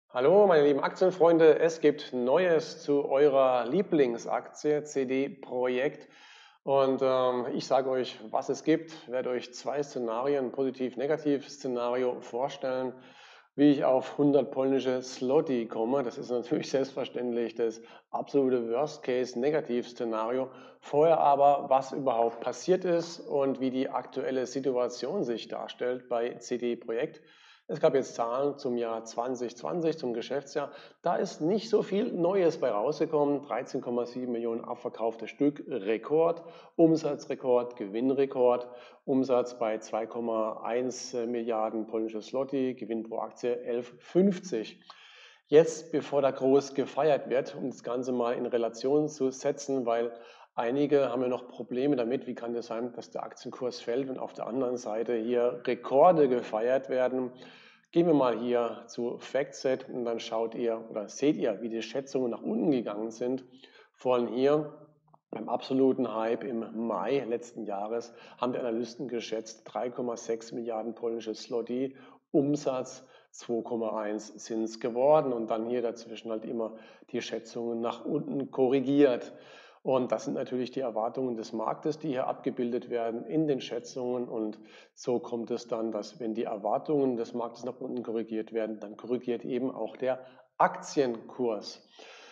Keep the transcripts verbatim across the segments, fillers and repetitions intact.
Hallo, meine lieben Aktienfreunde. Es gibt Neues zu eurer Lieblingsaktie C D Projekt. Und ähm, ich sage euch, was es gibt, werde euch zwei Szenarien, Positiv-Negativ-Szenario vorstellen, wie ich auf hundert polnische Zloty komme. Das ist natürlich selbstverständlich das absolute Worst-Case-Negativ-Szenario. Vorher aber, was überhaupt passiert ist und wie die aktuelle Situation sich darstellt bei C D Projekt. Es gab jetzt Zahlen zum Jahr zwanzig zwanzig, zum Geschäftsjahr. Da ist nicht so viel Neues bei rausgekommen. dreizehn Komma sieben Millionen abverkaufte Stück, Rekord, Umsatzrekord, Gewinnrekord, Umsatz bei zwei Komma eins Milliarden polnische Zloty, Gewinn pro Aktie elf Komma fünfzig. Jetzt, bevor da groß gefeiert wird, um das Ganze mal in Relation zu setzen, weil einige haben ja noch Probleme damit, wie kann das sein, dass der Aktienkurs fällt und auf der anderen Seite hier Rekorde gefeiert werden. Gehen wir mal hier zu FactSet und dann schaut ihr oder seht ihr, wie die Schätzungen nach unten gegangen sind. Von hier beim absoluten Hype im Mai letzten Jahres haben die Analysten geschätzt drei Komma sechs Milliarden polnische Zloty, Umsatz zwei Komma eins sind es geworden und dann hier dazwischen halt immer die Schätzungen nach unten korrigiert. Und das sind natürlich die Erwartungen des Marktes, die hier abgebildet werden in den Schätzungen. Und so kommt es dann, dass wenn die Erwartungen des Marktes nach unten korrigiert werden, dann korrigiert eben auch der Aktienkurs.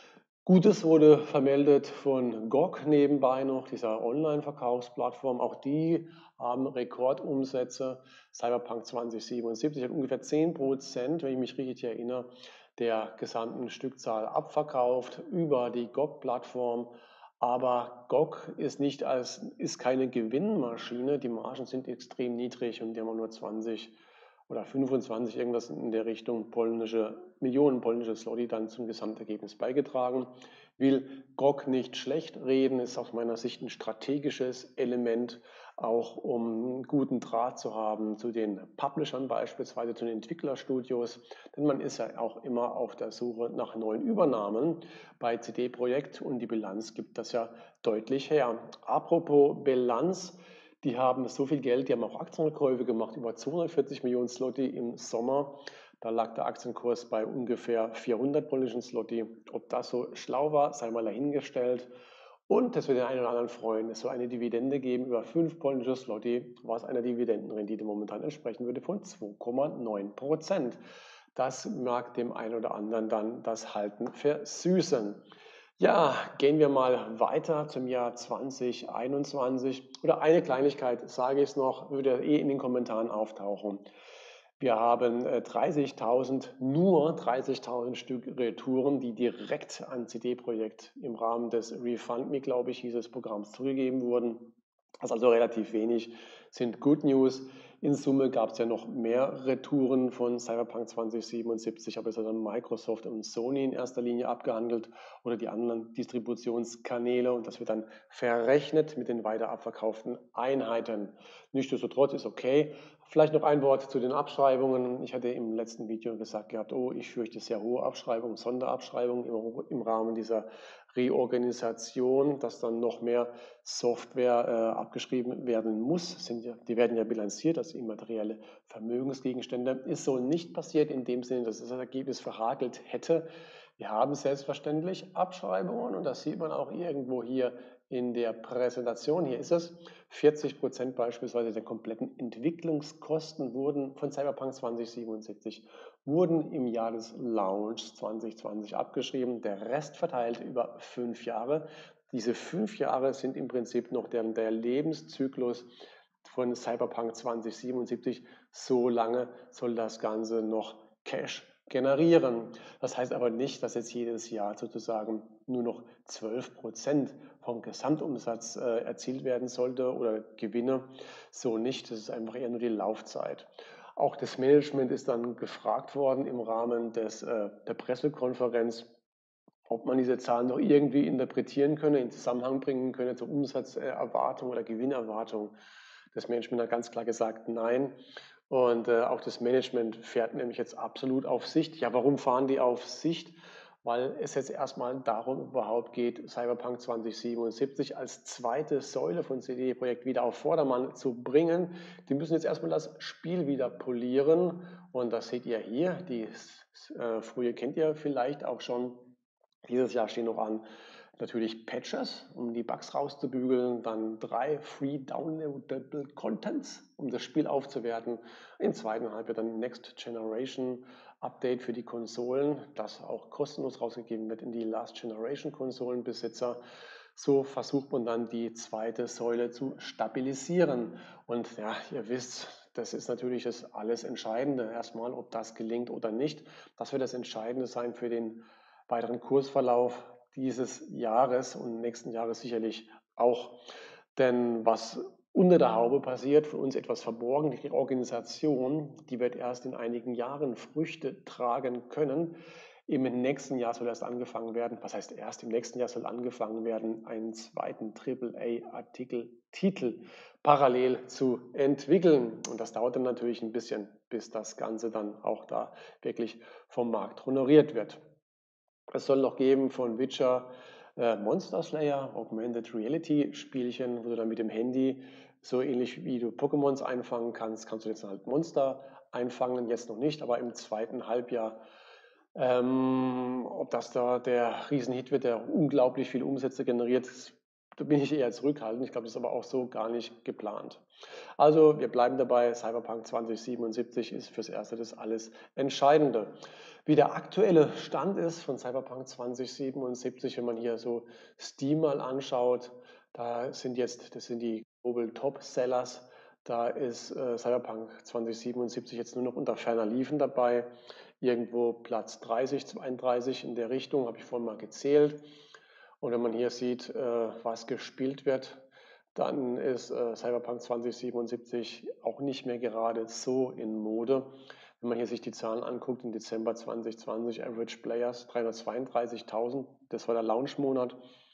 Gutes wurde vermeldet von G O G nebenbei noch, dieser Online-Verkaufsplattform. Auch die haben Rekordumsätze. Cyberpunk zwanzig siebenundsiebzig hat ungefähr zehn Prozent, wenn ich mich richtig erinnere, der gesamten Stückzahl abverkauft über die G O G-Plattform. Aber G O G ist, nicht als, ist keine Gewinnmaschine. Die Margen sind extrem niedrig und die haben nur zwanzig oder fünfundzwanzig, irgendwas in der Richtung polnische, Millionen polnische Zloty dann zum Gesamtergebnis beigetragen. Will G O G nicht schlecht reden, ist aus meiner Sicht ein strategisches Element, auch um einen guten Draht zu haben zu den Publishern beispielsweise, zu den Entwicklerstudios, denn man ist ja auch immer auf der Suche nach neuen Übernahmen bei C D Projekt und die Bilanz gibt das ja deutlich her. Apropos Bilanz, die haben so viel Geld, die haben auch Aktienrückkäufe gemacht, über zweihundertvierzig Millionen Zloty im Sommer. Da lag der Aktienkurs bei ungefähr vierhundert polnischen Zloty. Ob das so schlau war, sei mal dahingestellt. Und das wird den einen oder anderen freuen. Es soll eine Dividende geben über fünf polnische Zloty, was einer Dividendenrendite momentan entsprechen würde von zwei Komma neun Prozent. Das mag dem einen oder anderen dann das Halten versüßen. Ja, gehen wir mal weiter zum Jahr zwanzig einundzwanzig. Oder eine Kleinigkeit, sage ich es noch, würde eh in den Kommentaren auftauchen. Wir haben äh, dreißigtausend, nur dreißigtausend Stück Retouren, die direkt an C D-Projekt im Rahmen des Refund Me, glaube ich, dieses Programms zugegeben wurden. Das ist also relativ wenig, sind Good News. In Summe gab es ja noch mehr Retouren von Cyberpunk zwanzig siebenundsiebzig, aber es hat dann Microsoft und Sony in erster Linie abgehandelt oder die anderen Distributionskanäle und das wird dann verrechnet mit den weiter abverkauften Einheiten. Nichtsdestotrotz ist okay. Vielleicht noch ein Wort zu den Abschreibungen. Ich hatte im letzten Video gesagt gehabt, oh, ich fürchte sehr hohe Abschreibungen, Sonderabschreibungen im, im Rahmen dieser Reorganisation, dass dann noch mehr Software äh, abgeschrieben werden muss. Sind ja, die werden ja bilanziert als immaterielle Vermögensgegenstände. Ist so nicht passiert in dem Sinne, dass das Ergebnis verhagelt hätte. Wir haben selbstverständlich Abschreibungen und das sieht man auch irgendwo hier in der Präsentation. Hier ist es. vierzig Prozent beispielsweise der kompletten Entwicklungskosten wurden von Cyberpunk zwanzig siebenundsiebzig wurden im Jahr des Launch zwanzig zwanzig abgeschrieben. Der Rest verteilt über fünf Jahre. Diese fünf Jahre sind im Prinzip noch der, der Lebenszyklus von Cyberpunk zwanzig siebenundsiebzig. So lange soll das Ganze noch Cash generieren. Das heißt aber nicht, dass jetzt jedes Jahr sozusagen nur noch zwölf Prozent vom Gesamtumsatz äh, erzielt werden sollte oder Gewinne. So nicht, das ist einfach eher nur die Laufzeit. Auch das Management ist dann gefragt worden im Rahmen des, äh, der Pressekonferenz, ob man diese Zahlen noch irgendwie interpretieren könne, in Zusammenhang bringen könne zur Umsatzerwartung oder Gewinnerwartung. Das Management hat ganz klar gesagt, nein. Und äh, auch das Management fährt nämlich jetzt absolut auf Sicht. Ja, warum fahren die auf Sicht? weil es jetzt erstmal darum überhaupt geht, Cyberpunk zwanzig siebenundsiebzig als zweite Säule von C D Projekt wieder auf Vordermann zu bringen. Die müssen jetzt erstmal das Spiel wieder polieren und das seht ihr hier. Die äh, Frühe kennt ihr vielleicht auch schon. Dieses Jahr stehen noch an natürlich Patches, um die Bugs rauszubügeln, dann drei Free Downloadable Contents, um das Spiel aufzuwerten. Im zweiten Halbjahr dann Next Generation Update für die Konsolen, das auch kostenlos rausgegeben wird in die Last Generation Konsolenbesitzer. So versucht man dann die zweite Säule zu stabilisieren. Und ja, ihr wisst, das ist natürlich das alles Entscheidende. Erstmal, ob das gelingt oder nicht. Das wird das Entscheidende sein für den weiteren Kursverlauf dieses Jahres und nächsten Jahres sicherlich auch. Denn was unter der Haube passiert, für uns etwas verborgen, die Organisation, die wird erst in einigen Jahren Früchte tragen können. Im nächsten Jahr soll erst angefangen werden, was heißt erst, im nächsten Jahr soll angefangen werden, einen zweiten Triple A-Artikel-Titel parallel zu entwickeln. Und das dauert dann natürlich ein bisschen, bis das Ganze dann auch da wirklich vom Markt honoriert wird. Es soll noch geben von Witcher äh, Monster Slayer, Augmented Reality Spielchen, wo du dann mit dem Handy, so ähnlich wie du Pokémons einfangen kannst, kannst du jetzt halt Monster einfangen, jetzt noch nicht, aber im zweiten Halbjahr. Ähm, ob das da der Riesenhit wird, der unglaublich viele Umsätze generiert, da bin ich eher zurückhaltend. Ich glaube, das ist aber auch so gar nicht geplant. Also wir bleiben dabei, Cyberpunk zwanzig siebenundsiebzig ist fürs Erste das alles Entscheidende. Wie der aktuelle Stand ist von Cyberpunk zwanzig siebenundsiebzig, wenn man hier so Steam mal anschaut, da sind jetzt, das sind die Global Top Sellers, da ist äh, Cyberpunk zwanzig siebenundsiebzig jetzt nur noch unter ferner Liefen dabei, irgendwo Platz dreißig, zweiunddreißig in der Richtung, habe ich vorhin mal gezählt. Und wenn man hier sieht, äh, was gespielt wird, dann ist äh, Cyberpunk zwanzig siebenundsiebzig auch nicht mehr gerade so in Mode. Wenn man hier sich die Zahlen anguckt, im Dezember zwanzig zwanzig Average Players dreihundertzweiunddreißigtausend, das war der Launchmonat,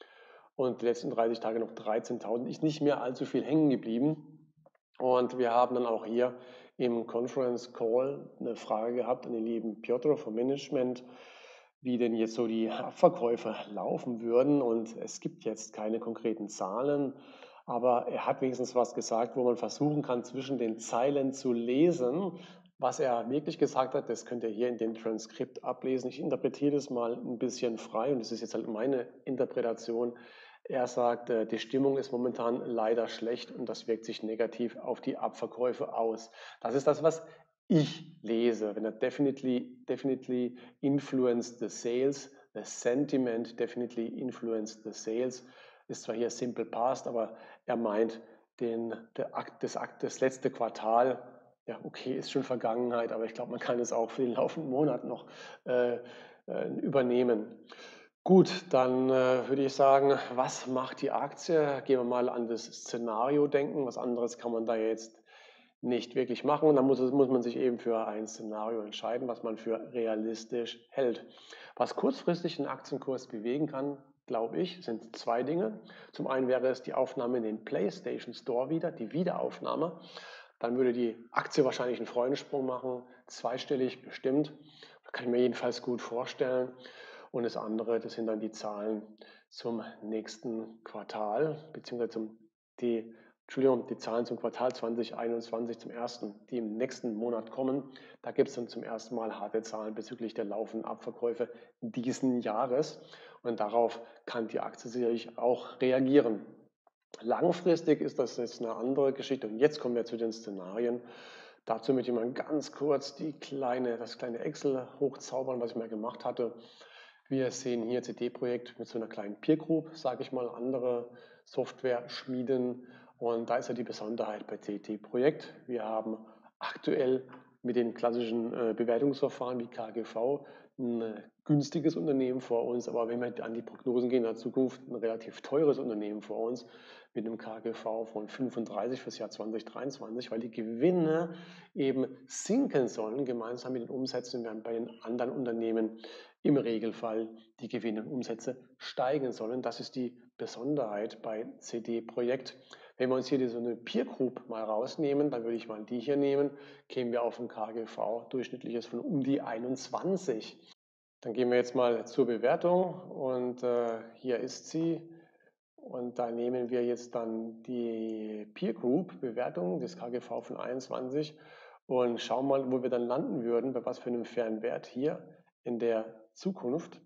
und die letzten dreißig Tage noch dreizehntausend, ist nicht mehr allzu viel hängen geblieben. Und wir haben dann auch hier im Conference Call eine Frage gehabt an den lieben Piotr vom Management, wie denn jetzt so die Abverkäufe laufen würden. Und es gibt jetzt keine konkreten Zahlen, aber er hat wenigstens was gesagt, wo man versuchen kann, zwischen den Zeilen zu lesen. Was er wirklich gesagt hat, das könnt ihr hier in dem Transkript ablesen. Ich interpretiere das mal ein bisschen frei und das ist jetzt halt meine Interpretation. Er sagt, äh, die Stimmung ist momentan leider schlecht und das wirkt sich negativ auf die Abverkäufe aus. Das ist das, was ich lese. Wenn er definitely, definitely influenced the sales, the sentiment definitely influenced the sales, ist zwar hier simple past, aber er meint den, der Akt, das, Akt, das letzte Quartal. Ja, okay, ist schon Vergangenheit, aber ich glaube, man kann es auch für den laufenden Monat noch äh, äh, übernehmen. Gut, dann äh, würde ich sagen, was macht die Aktie? Gehen wir mal an das Szenario denken. Was anderes kann man da jetzt nicht wirklich machen. Und dann muss, es, muss man sich eben für ein Szenario entscheiden, was man für realistisch hält. Was kurzfristig den Aktienkurs bewegen kann, glaube ich, sind zwei Dinge. Zum einen wäre es die Aufnahme in den PlayStation Store wieder, die Wiederaufnahme. Dann würde die Aktie wahrscheinlich einen Freudensprung machen, zweistellig bestimmt. Das kann ich mir jedenfalls gut vorstellen. Und das andere, das sind dann die Zahlen zum nächsten Quartal, beziehungsweise zum, die, Entschuldigung, die Zahlen zum Quartal zwanzig einundzwanzig zum ersten, die im nächsten Monat kommen. Da gibt es dann zum ersten Mal harte Zahlen bezüglich der laufenden Abverkäufe diesen Jahres. Und darauf kann die Aktie sicherlich auch reagieren. Langfristig ist das jetzt eine andere Geschichte. Und jetzt kommen wir zu den Szenarien. Dazu möchte ich mal ganz kurz die kleine, das kleine Excel hochzaubern, was ich mal gemacht hatte. Wir sehen hier C D-Projekt mit so einer kleinen Peer Group, sage ich mal, andere Software-Schmieden. Und da ist ja die Besonderheit bei C D-Projekt. Wir haben aktuell mit den klassischen äh, Bewertungsverfahren wie K G V ein äh, günstiges Unternehmen vor uns, aber wenn wir an die Prognosen gehen in der Zukunft, ein relativ teures Unternehmen vor uns mit einem K G V von fünfunddreißig fürs Jahr zwanzig dreiundzwanzig, weil die Gewinne eben sinken sollen, gemeinsam mit den Umsätzen, während bei den anderen Unternehmen im Regelfall die Gewinne und Umsätze steigen sollen. Das ist die Besonderheit bei C D-Projekt. Wenn wir uns hier so eine Peer Group mal rausnehmen, dann würde ich mal die hier nehmen, kämen wir auf ein K G V durchschnittliches von um die einundzwanzig. Dann gehen wir jetzt mal zur Bewertung und äh, hier ist sie. Und da nehmen wir jetzt dann die Peer Group Bewertung des K G V von einundzwanzig und schauen mal, wo wir dann landen würden, bei was für einem fairen Wert hier in der Zukunft.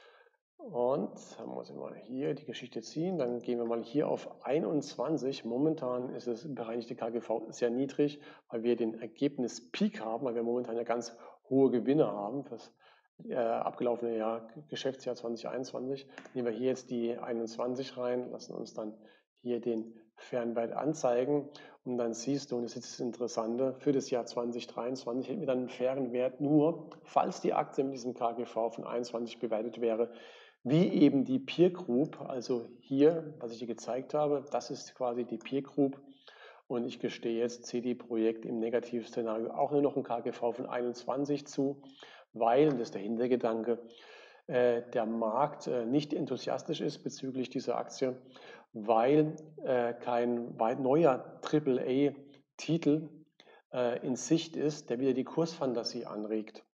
Und dann muss ich mal hier die Geschichte ziehen, dann gehen wir mal hier auf einundzwanzig. Momentan ist das bereinigte K G V sehr niedrig, weil wir den Ergebnis-Peak haben, weil wir momentan ja ganz hohe Gewinne haben für das äh, abgelaufene Jahr, Geschäftsjahr zwanzig einundzwanzig. Nehmen wir hier jetzt die einundzwanzig rein, lassen uns dann hier den fairen Wert anzeigen und dann siehst du, und das ist das Interessante, für das Jahr zwanzig dreiundzwanzig hätten wir dann einen fairen Wert nur, falls die Aktie mit diesem K G V von einundzwanzig bewertet wäre, wie eben die Peer Group, also hier, was ich dir gezeigt habe, das ist quasi die Peer Group und ich gestehe jetzt C D Projekt im Negativszenario auch nur noch ein K G V von einundzwanzig zu, weil, und das ist der Hintergedanke, äh, der Markt äh, nicht enthusiastisch ist bezüglich dieser Aktie, weil äh, kein weit neuer Triple A-Titel äh, in Sicht ist, der wieder die Kursfantasie anregt.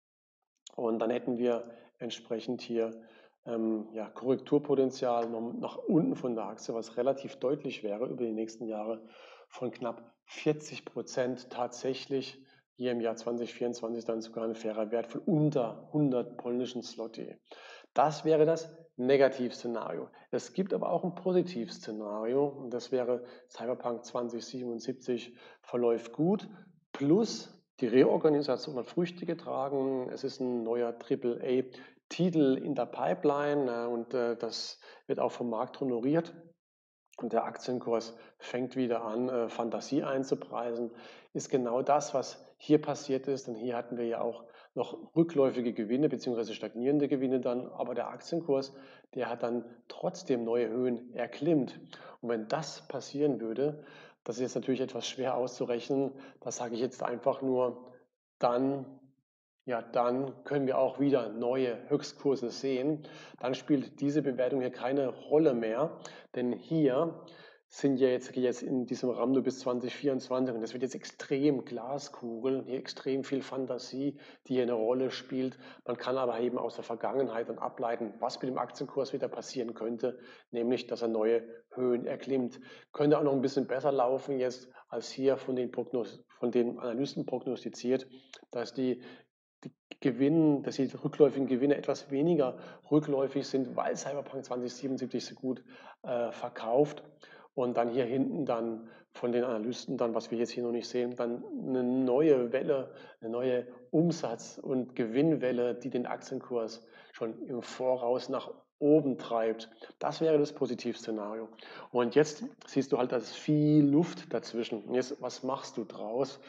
Und dann hätten wir entsprechend hier ähm, ja, Korrekturpotenzial noch nach unten von der Aktie, was relativ deutlich wäre über die nächsten Jahre von knapp vierzig Prozent tatsächlich hier im Jahr zwanzig vierundzwanzig dann sogar ein fairer Wert von unter hundert polnischen Zloty. Das wäre das Negativszenario. Es gibt aber auch ein Positivszenario und das wäre Cyberpunk zwanzig siebenundsiebzig verläuft gut plus die Reorganisation hat Früchte getragen. Es ist ein neuer Triple A-Titel in der Pipeline und äh, das wird auch vom Markt honoriert. Und der Aktienkurs fängt wieder an, äh, Fantasie einzupreisen. Ist genau das, was hier passiert ist. Denn hier hatten wir ja auch noch rückläufige Gewinne bzw. stagnierende Gewinne dann. Aber der Aktienkurs, der hat dann trotzdem neue Höhen erklimmt. Und wenn das passieren würde, das ist jetzt natürlich etwas schwer auszurechnen. Das sage ich jetzt einfach nur, dann, ja, dann können wir auch wieder neue Höchstkurse sehen. Dann spielt diese Bewertung hier keine Rolle mehr, denn hier sind ja jetzt, jetzt in diesem Rahmen nur bis zwanzig vierundzwanzig und das wird jetzt extrem Glaskugel, hier extrem viel Fantasie, die hier eine Rolle spielt. Man kann aber eben aus der Vergangenheit dann ableiten, was mit dem Aktienkurs wieder passieren könnte, nämlich, dass er neue Höhen erklimmt. Könnte auch noch ein bisschen besser laufen jetzt als hier von den, Prognos von den Analysten prognostiziert, dass die die Gewinn, dass die rückläufigen Gewinne etwas weniger rückläufig sind, weil Cyberpunk zwanzig siebenundsiebzig so gut äh, verkauft und dann hier hinten dann von den Analysten dann, was wir jetzt hier noch nicht sehen, dann eine neue Welle, eine neue Umsatz- und Gewinnwelle, die den Aktienkurs schon im Voraus nach oben treibt. Das wäre das Positivszenario. Und jetzt siehst du halt, da ist viel Luft dazwischen. Und jetzt, was machst du draus?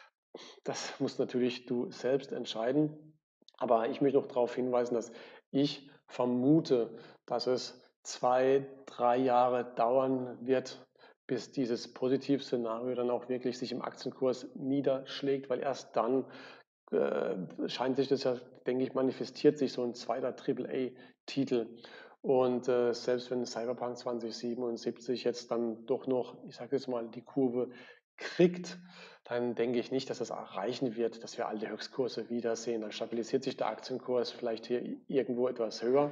Das musst natürlich du selbst entscheiden. Aber ich möchte noch darauf hinweisen, dass ich vermute, dass es zwei, drei Jahre dauern wird, bis dieses Positivszenario dann auch wirklich sich im Aktienkurs niederschlägt, weil erst dann äh, scheint sich das ja, denke ich, manifestiert sich so ein zweiter Triple A-Titel. Und äh, selbst wenn Cyberpunk zwanzig siebenundsiebzig jetzt dann doch noch, ich sage jetzt mal, die Kurve kriegt, dann denke ich nicht, dass das erreichen wird, dass wir alte Höchstkurse wiedersehen. Dann stabilisiert sich der Aktienkurs vielleicht hier irgendwo etwas höher.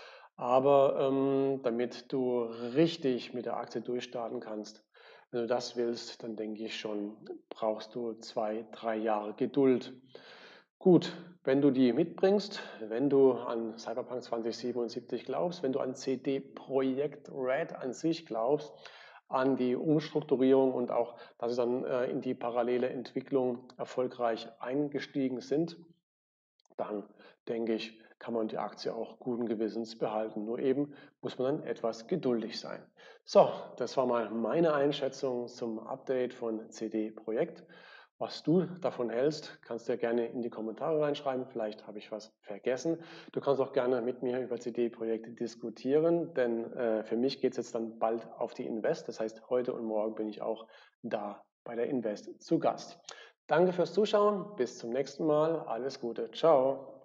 Aber ähm, damit du richtig mit der Aktie durchstarten kannst, wenn du das willst, dann denke ich schon, brauchst du zwei, drei Jahre Geduld. Gut, wenn du die mitbringst, wenn du an Cyberpunk zwanzig siebenundsiebzig glaubst, wenn du an C D Projekt Red an sich glaubst, an die Umstrukturierung und auch, dass sie dann äh, in die parallele Entwicklung erfolgreich eingestiegen sind, dann denke ich, kann man die Aktie auch guten Gewissens behalten. Nur eben muss man dann etwas geduldig sein. So, das war mal meine Einschätzung zum Update von C D Projekt. Was du davon hältst, kannst du ja gerne in die Kommentare reinschreiben. Vielleicht habe ich was vergessen. Du kannst auch gerne mit mir über C D Projekte diskutieren, denn äh, für mich geht es jetzt dann bald auf die Invest. Das heißt, heute und morgen bin ich auch da bei der Invest zu Gast. Danke fürs Zuschauen. Bis zum nächsten Mal. Alles Gute. Ciao.